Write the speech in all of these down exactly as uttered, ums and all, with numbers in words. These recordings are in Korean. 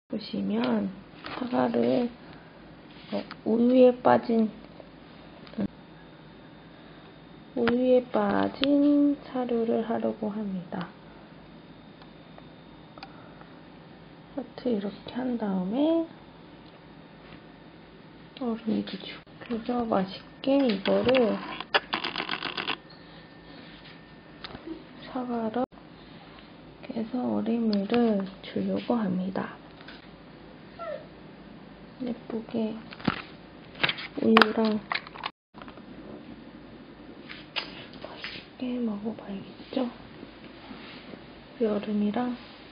보시면 사과를 어, 우유에 빠진 음, 우유에 빠진 사료를 하려고 합니다. 하트 이렇게 한 다음에 얼음도 주고, 그래서 맛있게 이거를 사과로 해서 얼음물을 주려고 합니다. 예쁘게 우유랑 맛있게 먹어봐야겠죠? 이 얼음이랑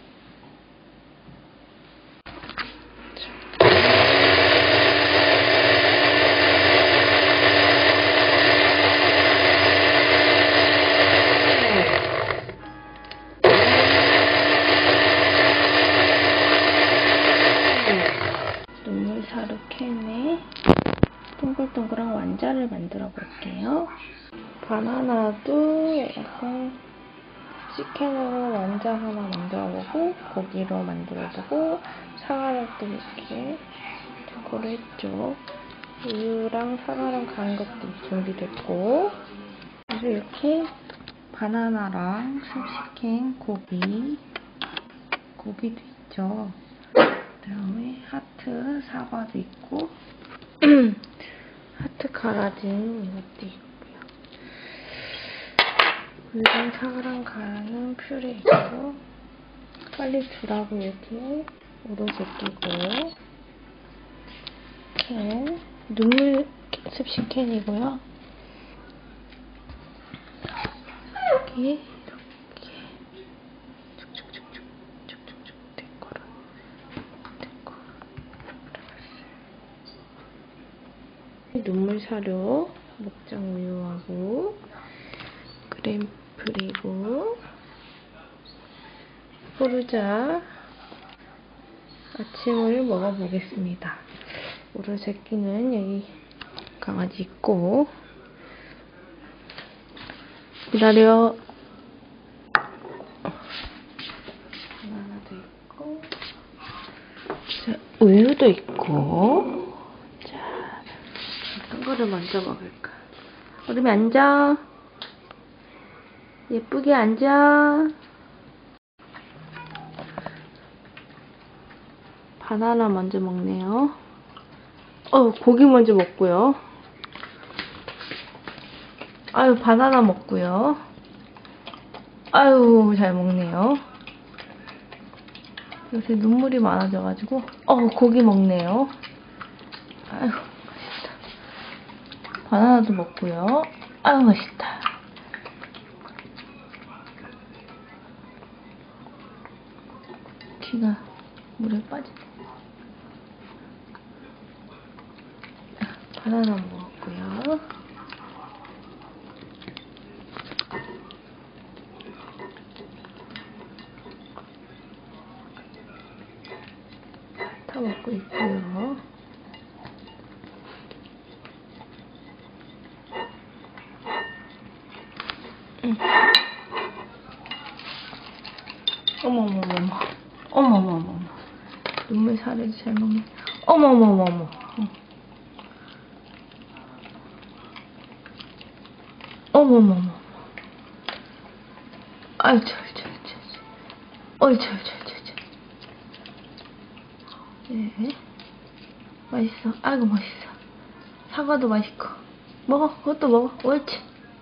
눈물 사료 캔에 동글동글한 완자를 만들어 볼게요. 바나나도 약간 치킨으로 완자 하나 만들어보고, 고기로 만들어보고, 사과도 이렇게 데코를 했죠. 우유랑 사과랑 간 것도 준비됐고, 그래서 이렇게 바나나랑 습식캔 고기, 고기도 있죠. 그 다음에 하트 사과도 있고, 하트 갈아진 이것도 있고요. 우유랑 사과랑 갈아는 퓨레 있고, 빨리 주라고 이렇게 오로제끼고, 캔, 눈물 습식캔이고요. 이렇게 이렇게 쭉쭉쭉쭉 쭉쭉쭉 데코를 데코 들어갔어요. 눈물 사료, 목장 우유하고 그램프리고 포르자 아침을 먹어보겠습니다. 오로제끼는 여기 강아지 있고, 기다려. 바나나도 있고, 자, 우유도 있고. 자, 어떤 거를 먼저 먹을까? 얼음이 앉아. 예쁘게 앉아. 바나나 먼저 먹네요. 어, 고기 먼저 먹고요. 아유, 바나나 먹고요. 아유, 잘 먹네요. 요새 눈물이 많아져가지고, 어, 고기 먹네요. 아유, 맛있다. 바나나도 먹고요. 아유, 맛있다. 귀가 물에 빠지네. 바나나 먹었고요. 다 먹고 있고요. 응. 어머머머머. 어머머머머. 눈물 사례도 잘 먹네. 어머머머머. 응. 어머머머. 아유, 저, 저, 저, 저. 어이, 저, 저, 저, 저. 네. 맛있어. 아이고, 맛있어. 사과도 맛있고. 먹어. 그것도 먹어. 옳지.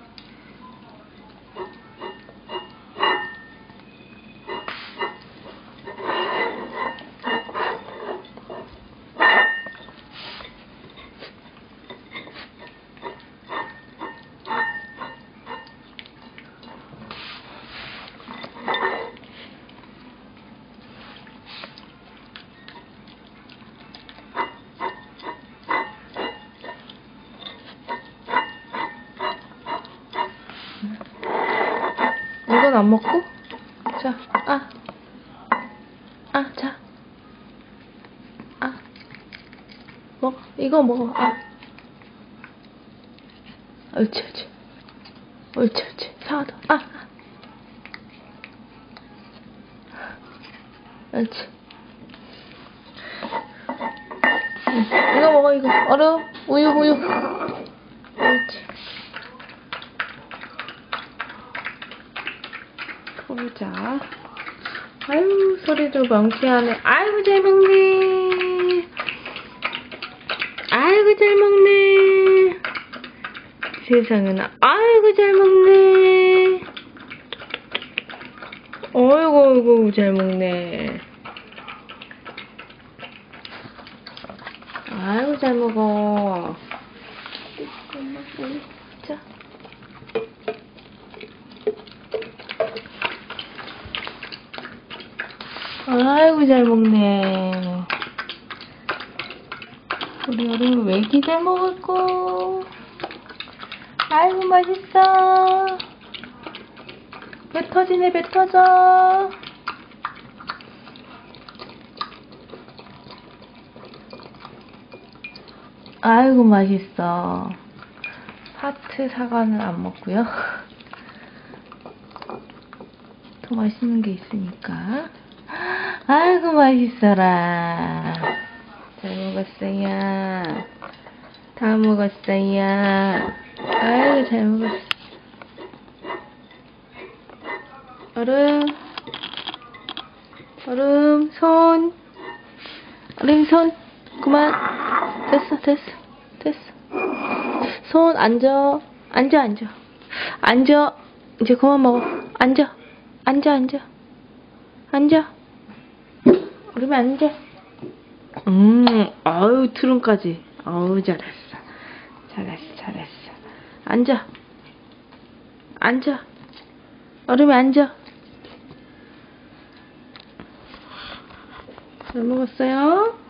이건 안 먹고? 자, 아. 아, 자. 아. 먹어. 이거 먹어. 아. 옳지, 옳지. 옳지, 옳지. 사과도. 아. 아. 옳지. 이거 먹어, 이거. 얼음, 우유, 우유. 옳지. 보자. 아유, 소리도 명쾌하네. 아이고, 잘 먹네. 아이고, 잘 먹네. 세상에나. 아이고, 잘 먹네. 어이구, 어이구, 잘 먹네. 아이고, 잘 먹어. 엄마, 우리, 자. 아이고, 잘 먹네. 우리 얼음 왜 이렇게 잘 먹을꼬? 아이고, 맛있어. 배 터지네, 배 터져. 아이고, 맛있어. 하트 사과는 안 먹고요. 더 맛있는 게 있으니까. 아이고, 맛있어라. 잘 먹었어요. 다 먹었어요. 아이고, 잘 먹었어. 얼음, 얼음, 손. 얼음, 손. 그만. 됐어, 됐어, 됐어. 손, 앉아. 앉아, 앉아. 앉아. 이제 그만 먹어. 앉아. 앉아, 앉아. 앉아. 얼음에 앉아. 음, 아유, 트름까지. 아유, 잘했어. 잘했어, 잘했어. 앉아. 앉아. 얼음에 앉아. 잘 먹었어요?